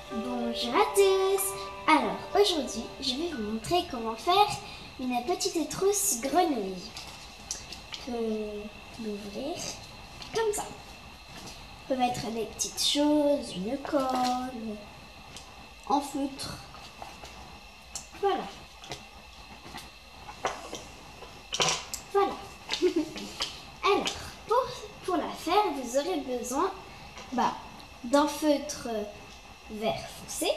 Bonjour à tous. Alors aujourd'hui je vais vous montrer comment faire une petite trousse grenouille. On peut l'ouvrir comme ça. On peut mettre des petites choses, une colle, en feutre. Voilà. Voilà. Alors pour la faire vous aurez besoin d'un feutre vert foncé,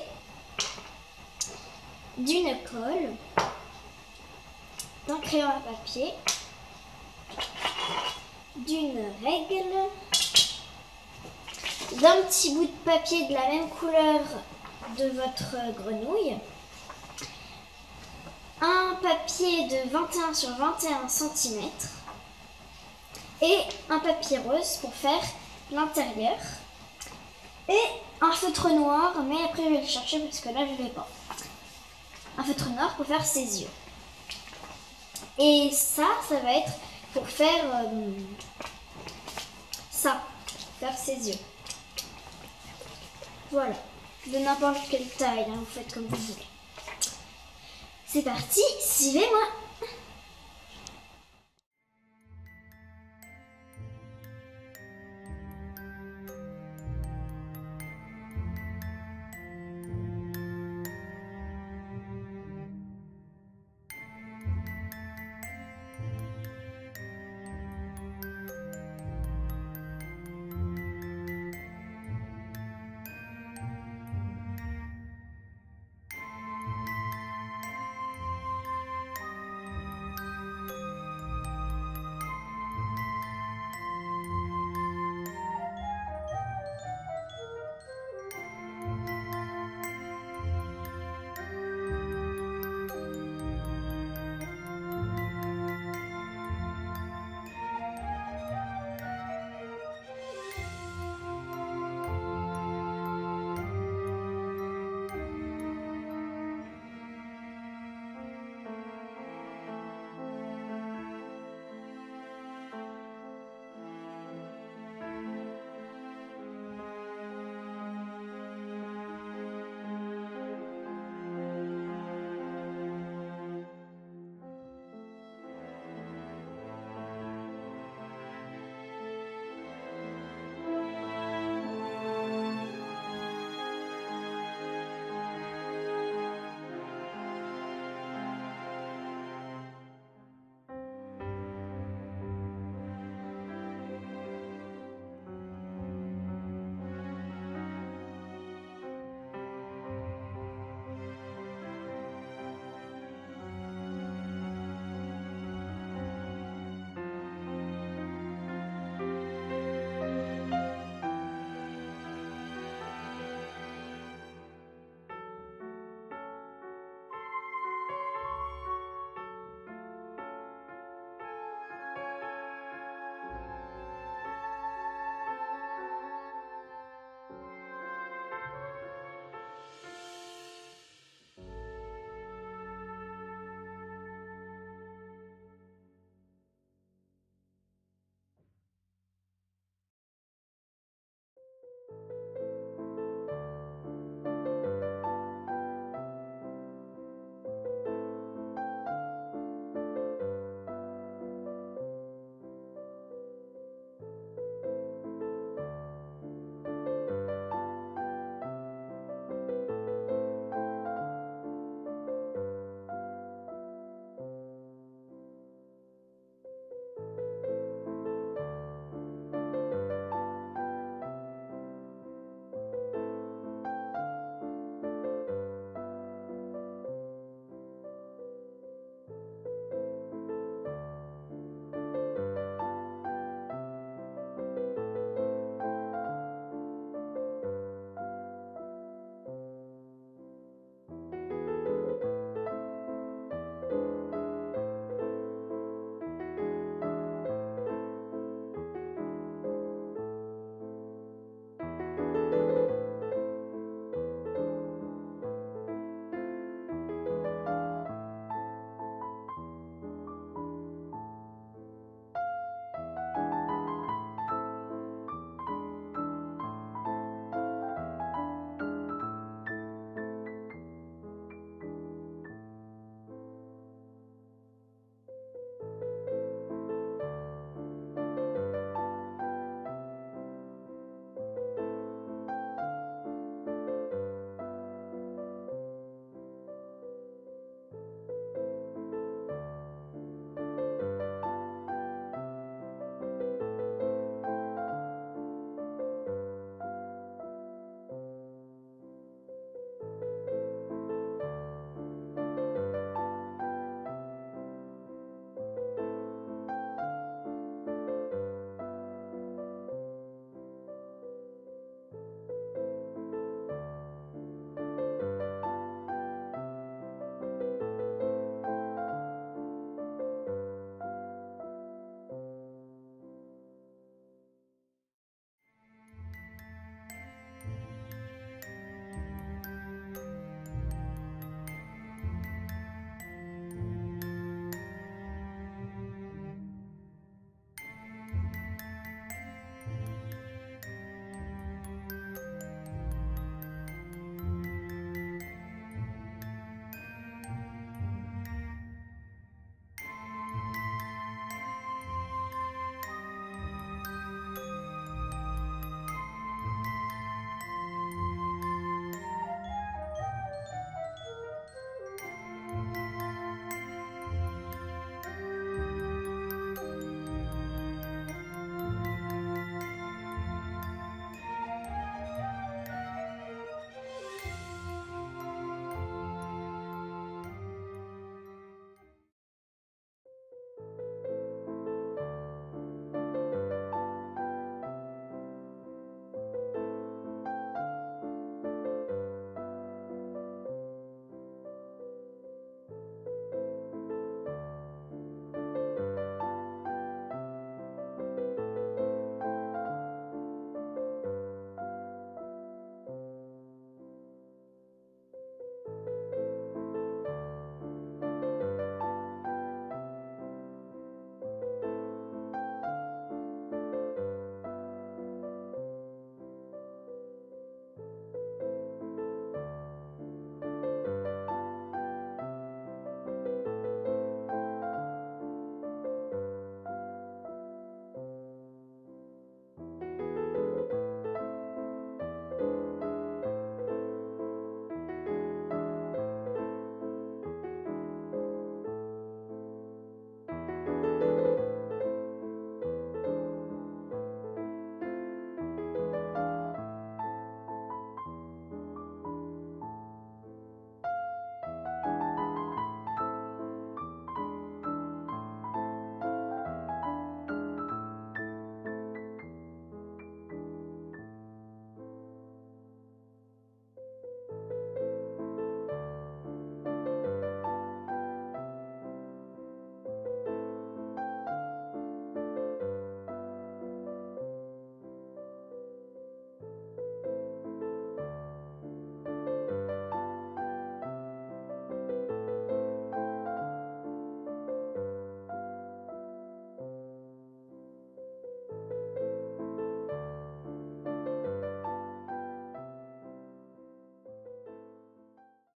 d'une colle, d'un crayon à papier, d'une règle, d'un petit bout de papier de la même couleur de votre grenouille, un papier de 21 sur 21 cm et un papier rose pour faire l'intérieur. Et un feutre noir, mais après je vais le chercher parce que là je ne l'ai pas. Un feutre noir pour faire ses yeux. Et ça va être pour faire faire ses yeux. Voilà, de n'importe quelle taille, hein, vous faites comme vous voulez. C'est parti, suivez-moi.